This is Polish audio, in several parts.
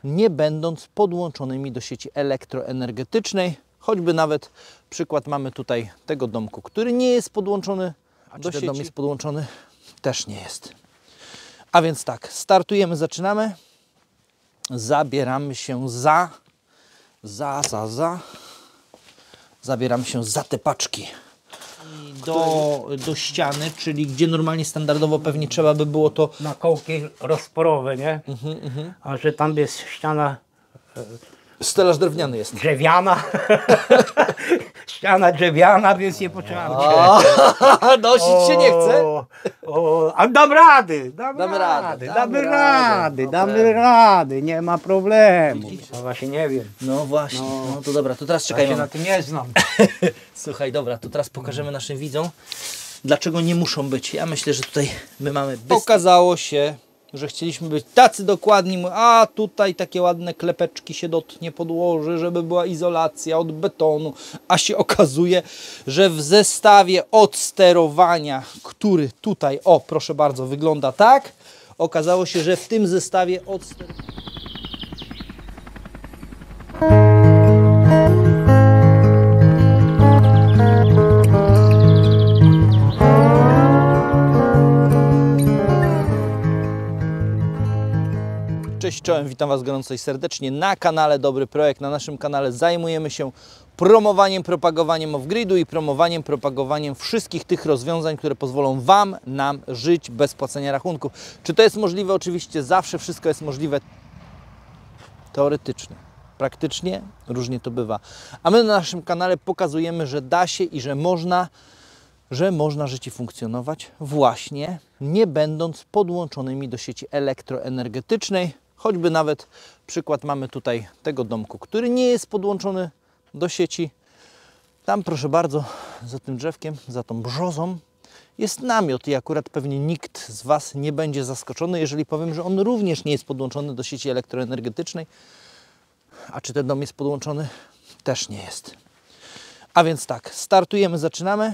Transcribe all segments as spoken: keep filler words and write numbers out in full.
nie będąc podłączonymi do sieci elektroenergetycznej. Choćby nawet przykład mamy tutaj tego domku, który nie jest podłączony A do czy ten sieci. dom jest podłączony? Też nie jest. A więc tak, startujemy, zaczynamy. Zabieramy się za, za, za, za. Zabieramy się za te paczki do, do ściany, czyli gdzie normalnie standardowo pewnie trzeba by było to... na kołki rozporowe, nie? Mhm, mhm. A że tam jest ściana Stelaż drewniany jest. drzewiana, ściana drzewiana, więc nie potrzeba. Nosić się nie chce. O, o, a dam rady, dam Damy rady, radę, damy damy rady, radę, no damy pewnie. rady, nie ma problemu. No właśnie nie wiem, No właśnie, no, No. to dobra, to teraz ja czekaj. się Mam. na tym nie znam. Słuchaj, dobra, to teraz pokażemy naszym widzom, dlaczego nie muszą być. Ja myślę, że tutaj my mamy... Bez... Okazało się, że chcieliśmy być tacy dokładni, a tutaj takie ładne klepeczki się dotnie podłoży, żeby była izolacja od betonu, a się okazuje, że w zestawie od sterowania, który tutaj, o proszę bardzo, wygląda tak, okazało się, że w tym zestawie od sterowania... Cześć, czołem, witam Was gorąco i serdecznie na kanale Dobry Projekt. Na naszym kanale zajmujemy się promowaniem, propagowaniem off-gridu i promowaniem, propagowaniem wszystkich tych rozwiązań, które pozwolą Wam, nam żyć bez płacenia rachunków. Czy to jest możliwe? Oczywiście zawsze wszystko jest możliwe teoretycznie. Praktycznie różnie to bywa. A my na naszym kanale pokazujemy, że da się i że można, że można żyć i funkcjonować właśnie nie będąc podłączonymi do sieci elektroenergetycznej. Choćby nawet przykład mamy tutaj tego domku, który nie jest podłączony do sieci. Tam proszę bardzo, za tym drzewkiem, za tą brzozą jest namiot i akurat pewnie nikt z Was nie będzie zaskoczony, jeżeli powiem, że on również nie jest podłączony do sieci elektroenergetycznej. A czy ten dom jest podłączony? Też nie jest. A więc tak, startujemy, zaczynamy.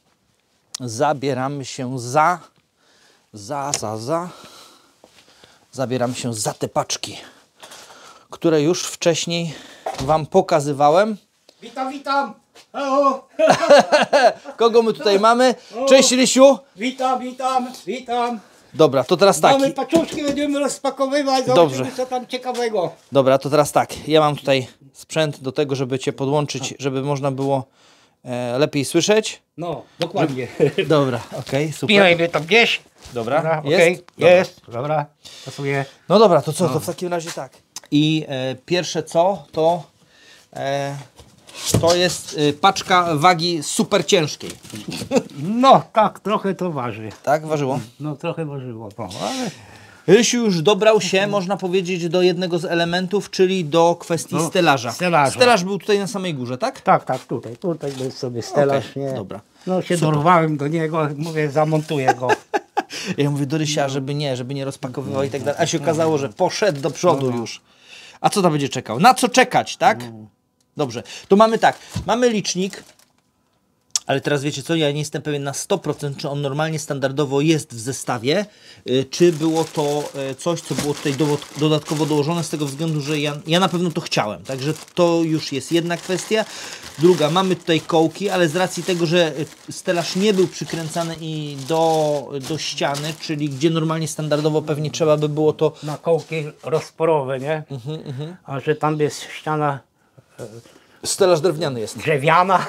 Zabieramy się za, za, za, za. Zabieramy się za te paczki, które już wcześniej Wam pokazywałem. Witam, witam! Halo! Kogo my tutaj mamy? Cześć Rysiu! Witam, witam, witam! Dobra, to teraz tak. Mamy paczuszki, będziemy rozpakowywać, Dobrze. zobaczymy co tam ciekawego. Dobra, to teraz tak. Ja mam tutaj sprzęt do tego, żeby Cię podłączyć, żeby można było e, lepiej słyszeć. No, dokładnie. Dobra, okej, super. Spinaj mnie tam gdzieś. Dobra, Dobra, jest? okej, Dobra. jest, dobra, pasuje. No dobra, to co? To w takim razie tak. I e, pierwsze co, to e, to jest e, paczka wagi super ciężkiej. No, tak, trochę to waży. Tak, ważyło? No, trochę ważyło, no, ale... Rysiu już dobrał się, można powiedzieć, do jednego z elementów, czyli do kwestii No, stelaża. stelaża. Stelaż był tutaj na samej górze, tak? Tak, tak, tutaj, tutaj był sobie stelaż, Okej, nie? dobra. No, się Super. dorwałem do niego, mówię, zamontuję go. Ja mówię do Rysia, żeby nie, żeby nie rozpakowywał i tak dalej. A się okazało, że poszedł do przodu już. A co tam będzie czekał? Na co czekać, tak? Dobrze. To mamy tak. Mamy licznik. Ale teraz wiecie co, ja nie jestem pewien na sto procent, czy on normalnie standardowo jest w zestawie, y, czy było to y, coś, co było tutaj dowod- dodatkowo dołożone, z tego względu, że ja, ja na pewno to chciałem. Także to już jest jedna kwestia. Druga, mamy tutaj kołki, ale z racji tego, że y, stelaż nie był przykręcany i do, do ściany, czyli gdzie normalnie standardowo pewnie trzeba by było to... Na kołki rozporowe, nie? Mhm, mhm. A że tam jest ściana Stelaż drewniany jest. drzewiana,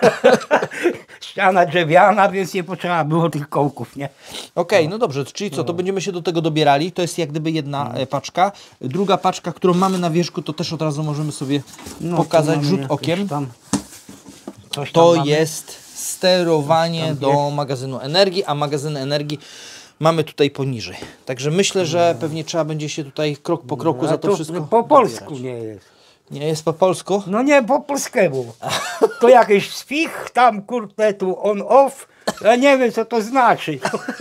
ściana drzewiana, więc nie potrzeba było tych kołków, nie? Okej, okay, no dobrze, czyli co, to będziemy się do tego dobierali, to jest jak gdyby jedna e, paczka. Druga paczka, którą mamy na wierzchu, to też od razu możemy sobie No, pokazać tu mamy rzut jakieś okiem. Tam, coś To tam mamy. jest sterowanie Tam do jest. magazynu energii, a magazyn energii mamy tutaj poniżej. Także myślę, że pewnie trzeba będzie się tutaj krok po kroku A za to tu wszystko po polsku dobierać. nie jest. Nie jest po polsku? No nie po polskiemu. To jakiś spich, tam kurde, tu on off. Ja nie wiem co to znaczy.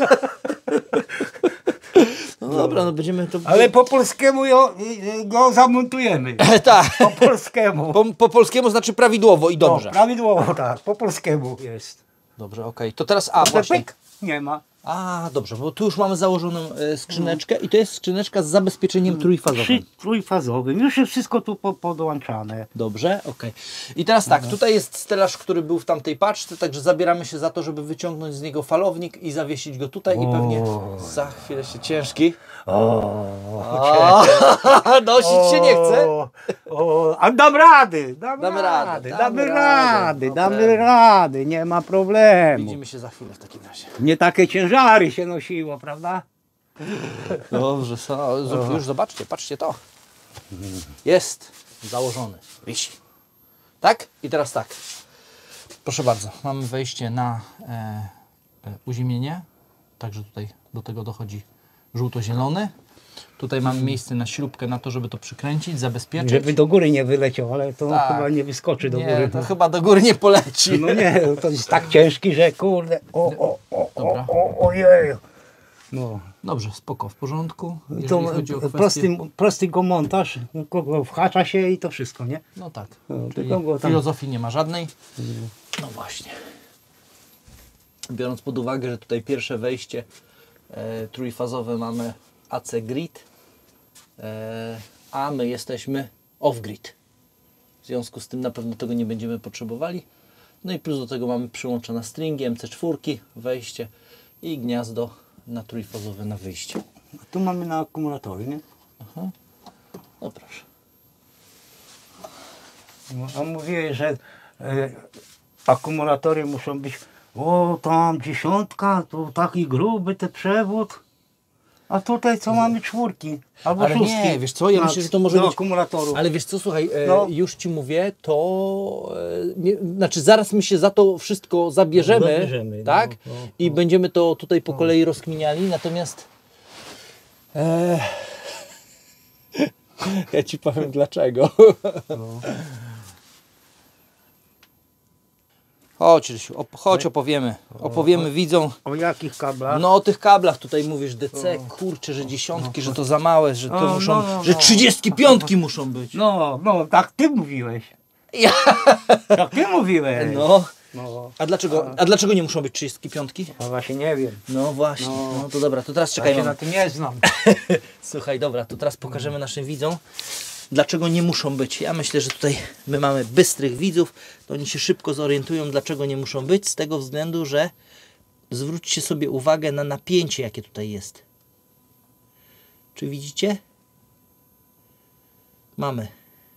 No dobra, no będziemy to... Ale po polskiemu jo, go zamontujemy. tak, Po polskiemu. po, po polskiemu znaczy prawidłowo i dobrze. No, prawidłowo tak, po polskiemu jest. Dobrze, okej. To teraz, a To właśnie... pyk nie ma. A, dobrze, bo tu już mamy założoną e, skrzyneczkę i to jest skrzyneczka z zabezpieczeniem trójfazowym. Trzy, trójfazowym. Już jest wszystko tu po, podłączane. Dobrze, okej. I teraz tak, tutaj jest stelaż, który był w tamtej paczce, także zabieramy się za to, żeby wyciągnąć z niego falownik i zawiesić go tutaj i pewnie za chwilę się ciężki. O, nosić się nie chce. O, o, a dam rady, dam Damy rady, radę, damy damy rady, radę, damy no rady, nie ma problemu. Widzimy się za chwilę w takim razie. Nie takie ciężary się nosiło, prawda? Dobrze, so, już zobaczcie, patrzcie to. Jest założony, wisi. Tak? I teraz tak. Proszę bardzo, mamy wejście na e, e, uziemienie. Także tutaj do tego dochodzi żółto-zielony. Tutaj mamy miejsce na śrubkę, na to, żeby to przykręcić, zabezpieczyć. Żeby do góry nie wyleciał, ale to Tak. chyba nie wyskoczy do nie, góry. to chyba do góry nie poleci. No nie, to jest tak ciężki, że kurde, o, o, o, Dobra. o, o, ojej. No. Dobrze, spoko, w porządku. Jeżeli To chodzi o kwestię... prosty, prosty go montaż, kogo whacza się i to wszystko, nie? No tak, No, czyli tylko go tam- filozofii nie ma żadnej. No właśnie. Biorąc pod uwagę, że tutaj pierwsze wejście e, trójfazowe mamy A C Grid, e, a my jesteśmy off-grid. W związku z tym na pewno tego nie będziemy potrzebowali. No i plus do tego mamy przyłączone stringi M C cztery, wejście i gniazdo na trójfazowe na wyjście. A tu mamy na akumulatory, nie? Aha. No proszę. No, a mówiłeś, że e, akumulatory muszą być, o tam dziesiątka, tu taki gruby ten przewód. A tutaj co mamy czwórki albo Ale szóstki. nie, wiesz co, ja na- myślę, że to może do być... akumulatorów. Ale wiesz co, słuchaj, e, No. już Ci mówię, to... E, nie, znaczy zaraz my się za to wszystko zabierzemy, Zabierzemy, tak? no, no, I będziemy to tutaj po kolei rozkminiali, natomiast... E, ja Ci powiem dlaczego. No. Chodź, Rysiu, op chodź opowiemy, opowiemy widzom. O jakich kablach? No o tych kablach tutaj mówisz D C, kurczę, że dziesiątki, że to za małe, że to No, muszą, no, no, że no. trzydziestki piątki muszą być. No, no, tak ty mówiłeś. Ja. Tak ty mówiłeś. No. No, A dlaczego, a dlaczego nie muszą być trzydziestki piątki? a właśnie nie wiem. No właśnie, no, No. to dobra, to teraz Ja czekaj. się Mam. na tym nie znam. Słuchaj, dobra, to teraz pokażemy naszym widzom, dlaczego nie muszą być. Ja myślę, że tutaj my mamy bystrych widzów, to oni się szybko zorientują, dlaczego nie muszą być, z tego względu, że zwróćcie sobie uwagę na napięcie, jakie tutaj jest. Czy widzicie? Mamy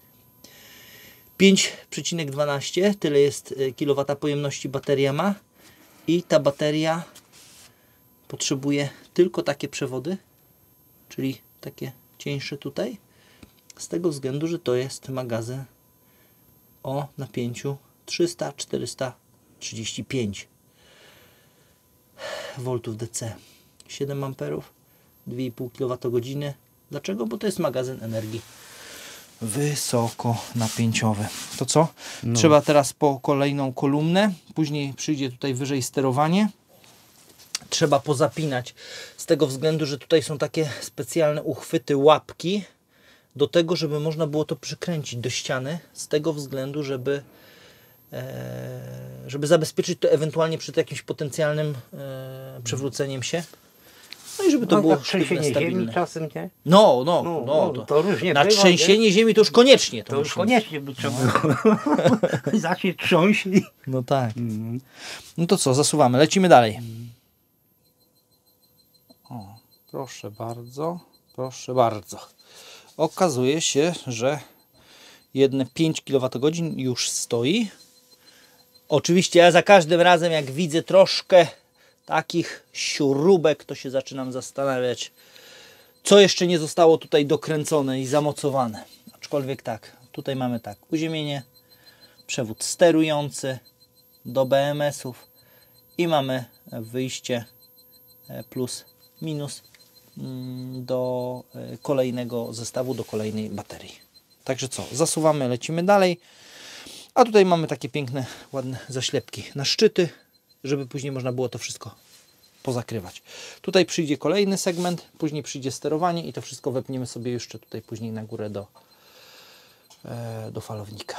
pięć przecinek dwanaście, tyle jest y, kilowata pojemności bateria ma i ta bateria potrzebuje tylko takie przewody, czyli takie cieńsze tutaj, z tego względu, że to jest magazyn o napięciu trzysta czterysta trzydzieści pięć woltów D C, siedem amperów, dwie i pół kilowatogodziny. Dlaczego? Bo to jest magazyn energii wysokonapięciowy. To co? No. Trzeba teraz po kolejną kolumnę, później przyjdzie tutaj wyżej sterowanie. Trzeba pozapinać z tego względu, że tutaj są takie specjalne uchwyty, łapki do tego, żeby można było to przykręcić do ściany, z tego względu, żeby e, żeby zabezpieczyć to ewentualnie przed jakimś potencjalnym e, przewróceniem się. No i żeby to No, było tak trzęsienie sztywne, ziemi stabilne. czasem, nie? No, no, No, no, no, to, to różnie na bywa, trzęsienie ziemi to już koniecznie. To, To już musimy- koniecznie by trzeba było. Zacznie trząść. i- No tak. Mm. No to co, zasuwamy, lecimy dalej. O, proszę bardzo, proszę bardzo. Okazuje się, że jedne pięć kilowatogodzin już stoi. Oczywiście ja za każdym razem, jak widzę troszkę takich śrubek, to się zaczynam zastanawiać, co jeszcze nie zostało tutaj dokręcone i zamocowane. Aczkolwiek tak, tutaj mamy tak, uziemienie, przewód sterujący do B M S-ów i mamy wyjście e, plus minus mm, do e, kolejnego zestawu, do kolejnej baterii. Także co, zasuwamy, lecimy dalej. A tutaj mamy takie piękne, ładne zaślepki na szczyty, żeby później można było to wszystko pozakrywać. Tutaj przyjdzie kolejny segment, później przyjdzie sterowanie i to wszystko wepniemy sobie jeszcze tutaj później na górę do, e, do falownika.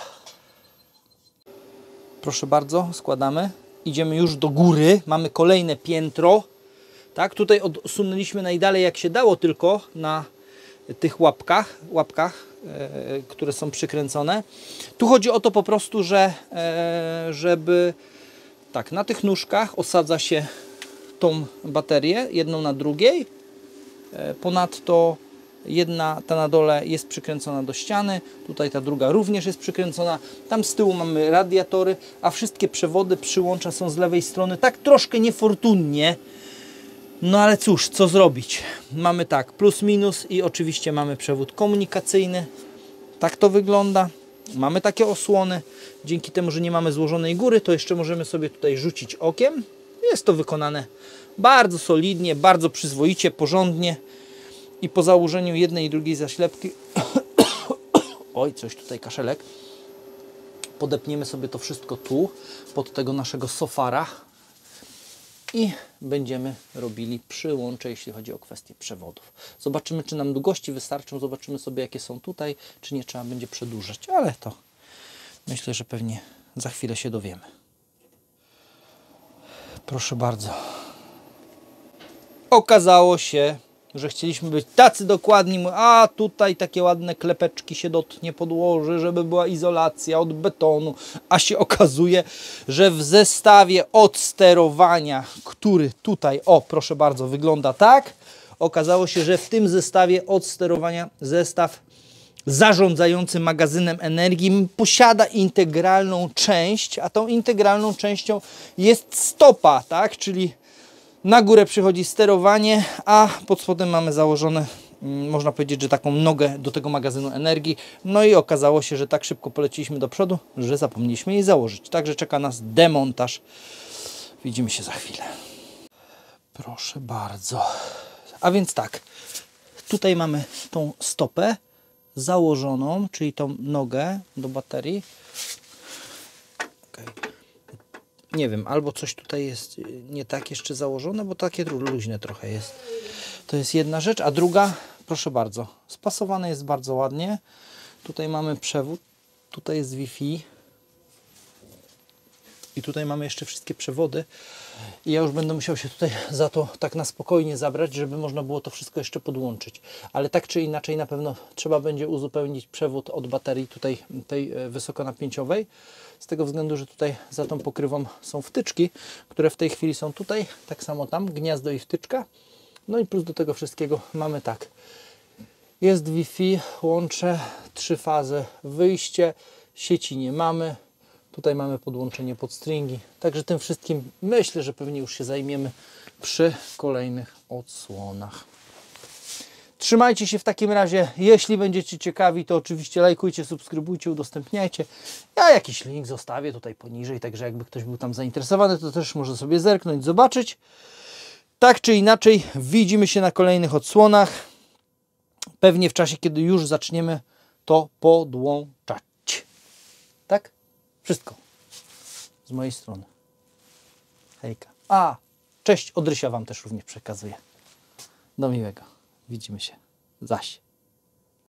Proszę bardzo, składamy. Idziemy już do góry. Mamy kolejne piętro. Tak, tutaj odsunęliśmy najdalej jak się dało tylko na tych łapkach, łapkach, e, które są przykręcone. Tu chodzi o to po prostu, że e, żeby tak, na tych nóżkach osadza się tą baterię, jedną na drugiej. E, ponadto jedna, ta na dole jest przykręcona do ściany, tutaj ta druga również jest przykręcona. Tam z tyłu mamy radiatory, a wszystkie przewody, przyłącza są z lewej strony, tak troszkę niefortunnie. No ale cóż, co zrobić? Mamy tak, plus minus i oczywiście mamy przewód komunikacyjny. Tak to wygląda. Mamy takie osłony. Dzięki temu, że nie mamy złożonej góry, to jeszcze możemy sobie tutaj rzucić okiem. Jest to wykonane bardzo solidnie, bardzo przyzwoicie, porządnie. I po założeniu jednej i drugiej zaślepki oj, coś tutaj kaszelek. Podepniemy sobie to wszystko tu, pod tego naszego sofara. I będziemy robili przyłącze, jeśli chodzi o kwestię przewodów. Zobaczymy, czy nam długości wystarczą, zobaczymy sobie, jakie są tutaj, czy nie trzeba będzie przedłużać, ale to myślę, że pewnie za chwilę się dowiemy. Proszę bardzo. Okazało się, że chcieliśmy być tacy dokładni, a tutaj takie ładne klepeczki się dotnie podłoży, żeby była izolacja od betonu, a się okazuje, że w zestawie od sterowania, który tutaj, o proszę bardzo, wygląda tak, okazało się, że w tym zestawie od sterowania zestaw zarządzający magazynem energii posiada integralną część, a tą integralną częścią jest stopa, tak, czyli na górę przychodzi sterowanie, a pod spodem mamy założone, można powiedzieć, że taką nogę do tego magazynu energii. No i okazało się, że tak szybko poleciliśmy do przodu, że zapomnieliśmy jej założyć. Także czeka nas demontaż. Widzimy się za chwilę. Proszę bardzo. A więc tak, tutaj mamy tą stopę założoną, czyli tą nogę do baterii. Okay. Nie wiem, albo coś tutaj jest nie tak jeszcze założone, bo takie luźne trochę jest. To jest jedna rzecz, a druga, proszę bardzo, spasowane jest bardzo ładnie. Tutaj mamy przewód, tutaj jest Wi-Fi i tutaj mamy jeszcze wszystkie przewody. I ja już będę musiał się tutaj za to tak na spokojnie zabrać, żeby można było to wszystko jeszcze podłączyć. Ale tak czy inaczej na pewno trzeba będzie uzupełnić przewód od baterii tutaj tej wysokonapięciowej. Z tego względu, że tutaj za tą pokrywą są wtyczki, które w tej chwili są tutaj, tak samo tam, gniazdo i wtyczka. No i plus do tego wszystkiego mamy tak. Jest Wi-Fi, łącze, trzy fazy, wyjście, sieci nie mamy. Tutaj mamy podłączenie pod stringi. Także tym wszystkim myślę, że pewnie już się zajmiemy przy kolejnych odsłonach. Trzymajcie się w takim razie. Jeśli będziecie ciekawi, to oczywiście lajkujcie, subskrybujcie, udostępniajcie. Ja jakiś link zostawię tutaj poniżej, także jakby ktoś był tam zainteresowany, to też może sobie zerknąć, zobaczyć. Tak czy inaczej, widzimy się na kolejnych odsłonach. Pewnie w czasie, kiedy już zaczniemy to podłączać. Tak? Wszystko z mojej strony. Hejka. A, cześć od Rysia Wam też również przekazuję. Do miłego. Widzimy się zaś.